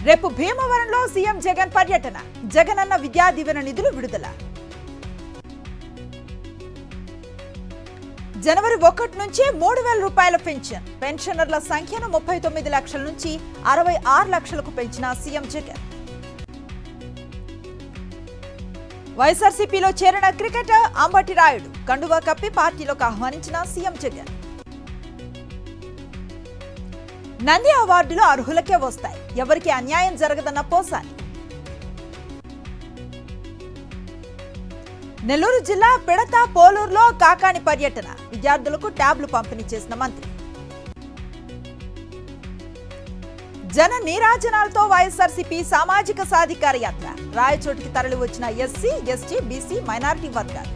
రేపు భీమవరంలో సీఎం జగన్ పర్యటన. జగనన్న విద్యా దీవెన నిధులు విడుదల. జనవరి 1 నుంచి 3,000 రూపాయల పెన్షన్. పెన్షనర్ల సంఖ్యను 39 లక్షల నుంచి 66 లక్షలకు పెంచిన సీఎం జగన్. వైఎస్ఆర్సీపీలో చేరిన క్రికెటర్ అంబటి రాయుడు కండువా కప్పి పార్టీలోకి ఆహ్వానించిన సీఎం జగన్. నంది అవార్డులు అర్హులకే వస్తాయి, ఎవరికి అన్యాయం జరగదన్న పోసాని. నెల్లూరు జిల్లా పిడత పోలూరులో కాకాని పర్యటన. విద్యార్థులకు ట్యాబ్లు పంపిణీ చేసిన మంత్రి. జన నీరాజనాలతో వైఎస్ఆర్సీపీ సామాజిక సాధికార యాత్ర. రాయచోటికి తరలి వచ్చిన ఎస్సీ, ఎస్టీ, బీసీ, మైనారిటీ వర్గాలు.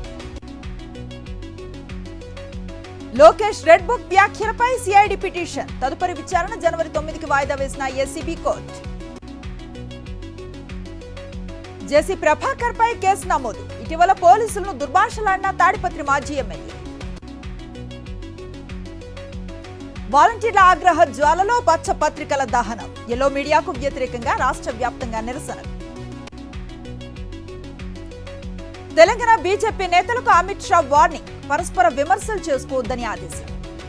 లోకేష్ రెడ్ బుక్ వ్యాఖ్యలపై సిఐడి పిటిషన్. తదుపరి విచారణ జనవరి 9కి వాయిదా వేసిన ఏసీబీ కోర్టు. జేసీ ప్రభాకర్ పై కేసు నమోదు. ఇటీవల పోలీసులను దుర్భాషలాడిన తాడిపత్రి మాజీ ఎమ్మెల్యే. వాలంటీర్ల ఆగ్రహ జ్వాలలో పచ్చ పత్రికల దహనం. ఎల్లో మీడియాకు వ్యతిరేకంగా రాష్ట్ర వ్యాప్తంగా నిరసనలు. తెలంగాణ బీజేపీ నేతలకు అమిత్ షా వార్నింగ్. పరస్పర విమర్శలు చేసుకోవద్దని ఆదేశం.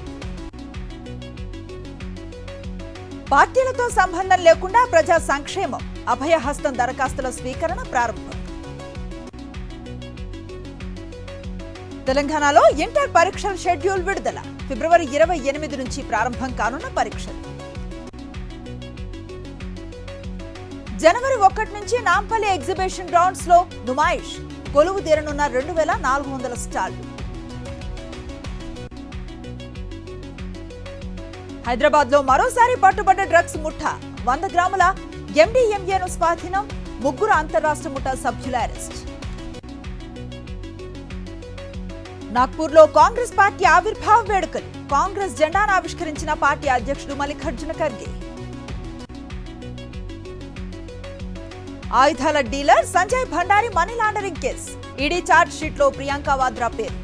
పార్టీలతో సంబంధం లేకుండా ప్రజా సంక్షేమం. అభయహస్తం దరఖాస్తుల స్వీకరణ ప్రారంభం. తెలంగాణలో ఇంటర్ పరీక్షల షెడ్యూల్ విడుదల. ఫిబ్రవరి 28 నుంచి ప్రారంభం కానున్న పరీక్షలు. జనవరి 1 నుంచి నాంపల్లి ఎగ్జిబిషన్ గ్రౌండ్స్ లో నుమాయిష్. కొలువు తీరనున్న 2,400 స్టాళ్లు. హైదరాబాద్ లో మరోసారి పట్టుబడ్డ డ్రగ్స్ ముఠా. 100 గ్రాముల ఎండీఎంఏను స్వాధీనం. 3 అంతర్రాష్ట్ర ముఠా సభ్యుల అరెస్ట్. నాగ్పూర్లో కాంగ్రెస్ పార్టీ ఆవిర్భావ వేడుకలు. కాంగ్రెస్ జెండాను ఆవిష్కరించిన పార్టీ అధ్యక్షుడు మల్లికార్జున ఖర్గే. ఆయుధాల dealer Sanjay Bhandari money laundering case. ED charge sheet లో ప్రియాంక వాద్రా పేరు.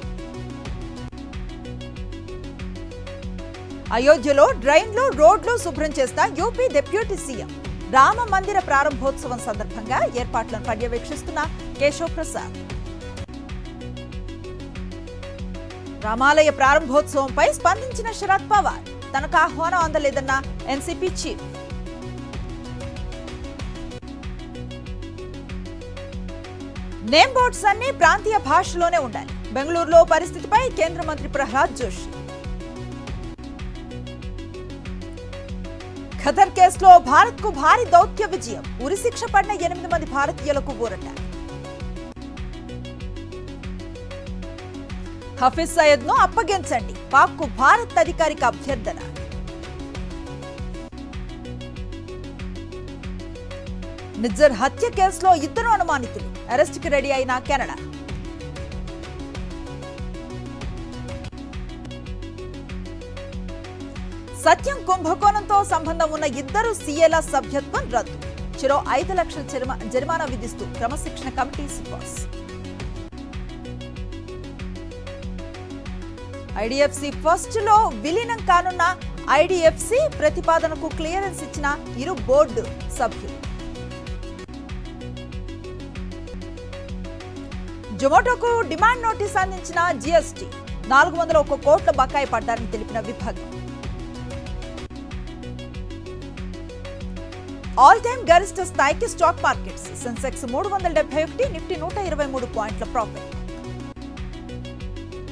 అయోధ్యలో డ్రైన్లు, రోడ్లు శుభ్రం చేస్తా యూపీ డిప్యూటీ సీఎం. రామ మందిర ప్రారంభోత్సవం సందర్భంగా ఏర్పాట్లను పర్యవేక్షిస్తున్న కేశవ్ ప్రసాద్. రామాలయ ప్రారంభోత్సవంపై స్పందించిన శరద్ పవార్. తనకు ఆహ్వానం అందలేదన్న ఎన్సీపీ చీఫ్. నేమ్ బోర్డ్స్ అన్ని ప్రాంతీయ భాషలోనే ఉండాలి. బెంగళూరులో పరిస్థితిపై కేంద్ర మంత్రి ప్రహ్లాద్ జోషి. ఖతర్ కేసులో భారత్ కు భారీ దౌత్య విజయం. ఉరిశిక్ష పడిన 8 మంది భారతీయులకు ఊరట. హఫీజ్ సయ్యద్ ను అప్పగించండి. పాక్ కు భారత్ అధికారిక అభ్యర్థన. నిజ్జర్ హత్య కేసులో 2 అనుమానితులు. అరెస్టుకి రెడీ అయిన కెనడా. సత్యం కుంభకోణంతో సంబంధం ఉన్న 2 సీఏల సభ్యత్వం రద్దు. చెరో 5 లక్షల జరిమానా విధిస్తూ క్రమశిక్షణ కమిటీ సిఫార్సు. ఐడిఎఫ్సి ఫస్ట్ లో విలీనం కానున్న ఐడిఎఫ్సి ప్రతిపాదనకు క్లియరెన్స్ ఇచ్చిన 2 బోర్డు సభ్యులు. జొమాటోకు డిమాండ్ నోటీస్ అందించిన జీఎస్టీ. 401 కోట్ల బకాయి పడ్డారని తెలిపిన విభాగం. ఆల్ టైమ్ గరిష్ట స్థాయికి స్టాక్ మార్కెట్స్. సెన్సెక్స్ 371, నిఫ్టీ 123 పాయింట్ల ప్రాఫిట్.